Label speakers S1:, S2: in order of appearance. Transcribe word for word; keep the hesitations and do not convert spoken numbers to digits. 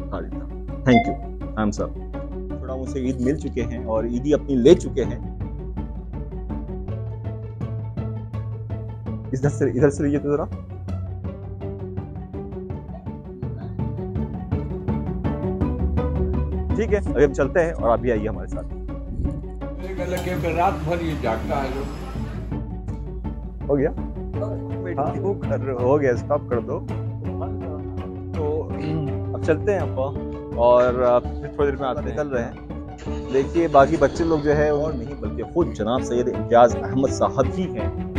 S1: खा लेता। Thank you. I am sir. थोड़ा मुझसे ईद मिल चुके हैं और ईदी अपनी ले चुके हैं। इधर से इधर से लीजिए तो जरा। ठीक है, अभी हम चलते हैं और आप भी आइए हमारे साथ।
S2: रात भर ये जागता है लोग।
S1: हो गया? हाँ, क्यों कर रहे हो? हो गया, स्टॉप कर दो। तो अब चलते हैं आप और फिर थोड़ी देर में आते निकल रहे हैं। देखिए बाकी बच्चे लोग जो है और नहीं बल्कि खुद जनाब सैयद इम्तियाज अहमद साहब ही हैं